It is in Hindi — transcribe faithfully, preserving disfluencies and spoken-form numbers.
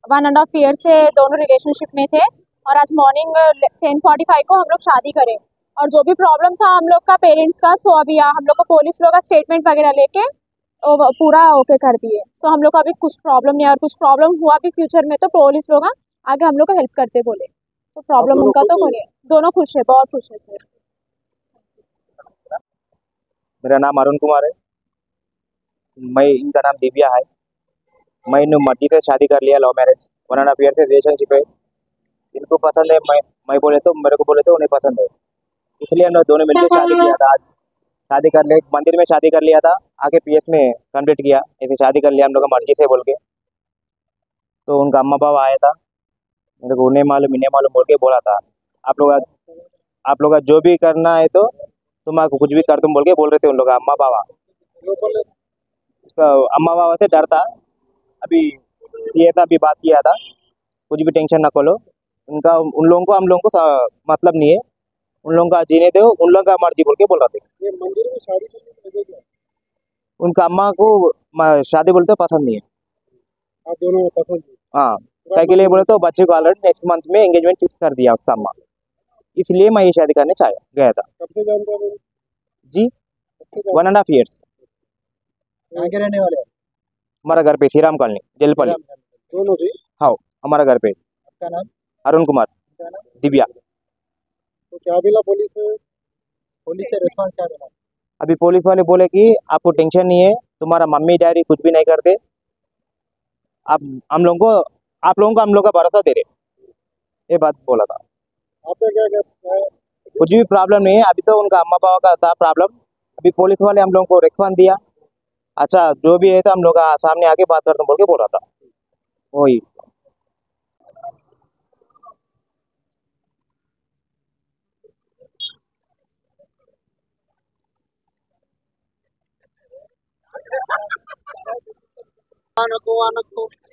वन एंड हाफ ईयर से दोनों रिलेशनशिप में थे और आज मॉर्निंग टेन फोर्टी फाइव को हम लोग शादी करें और जो भी प्रॉब्लम था हम लोग का पेरेंट्स का, सो अभी हम लोग को पुलिस लोग का स्टेटमेंट वगैरह लेके वो पूरा ओके कर दिए। सो हम लोग का अभी कुछ प्रॉब्लम नहीं है और कुछ प्रॉब्लम हुआ भी फ्यूचर में तो पुलिस लोग आगे हम लोग को हेल्प करते बोले। तो प्रॉब्लम उनका तो हो रही है, दोनों खुश है, बहुत खुश है सर। मेरा नाम अरुण कुमार है। मैं इनका नाम दिव्या है। मैं इन मर्जी से शादी कर लिया, love marriage, one and half year से रिलेशनशिप है। इनको पसंद है, मैं मैं बोले तो मेरे को बोले तो उन्हें पसंद है, इसलिए हम लोग दोनों मिलकर शादी किया था। आज शादी कर ले, मंदिर में शादी कर लिया था, आके पीएस में कंप्लीट किया, ऐसे शादी कर लिया हम लोग का मर्जी से बोल के। तो उनका अम्मा बाबा आया था, मेरे को उन्हें मालूम इन्हें मालूम बोल के बोला था, आप लोग आप लोग का जो भी करना है तो तुम आपको कुछ भी कर तुम बोल के बोल रहे थे उन लोग का अम्मा बाबा। उसका अम्मा बाबा से डर था, अभी ये था, अभी बात किया था, कुछ भी टेंशन ना खोलो, उनका उन लोगों को हम लोगों को सा- मतलब नहीं है, उन लोगों का जीने दो, उन लोगों का मर्जी बोल के बोल रहे थे। ये मंदिर में शादी करने की वजह क्या है? उनका अम्मा को म- शादी बोलते पसंद नहीं है। आप दोनों को पसंद है? हाँ, क्या के लिए बोले तो बच्चे को ऑलरेडी नेक्स्ट मंथ में एंगेजमेंट फिक्स कर दिया उसका अम्मा, इसलिए मैं ये शादी करने चाहे गया था। कब से जानते हो आप? जी, कब से जानते वन एंड हाफ ईयर्स। हो? कहाँ के रहने वाले हैं? हमारा घर पे श्रीराम कॉलोनी जेलपल्ली। दोनों भी? हाँ, हमारा घर पे। आपका नाम? अरुण कुमार। क्या नाम? दिव्या। तो क्या मिला पुलिस से? पुलिस से रिस्पॉन्स क्या मिला? अभी पुलिस वाले बोले कि आपको टेंशन नहीं है, तुम्हारा मम्मी डैडी कुछ भी नहीं करते, आप हम लोगों को आप लोगों को हम लोग का भरोसा दे रहे, ये बात बोला था। आपका क्या क्या है? कुछ भी प्रॉब्लम नहीं है, अभी तो उनका अम्मा पापा का था प्रॉब्लम, अभी पुलिस वाले हम लोगों को रिस्पॉन्स दिया, अच्छा जो भी है तो हम लोग का सामने आके बात करते हैं बोल के बोल रहा था वही। आनको आनको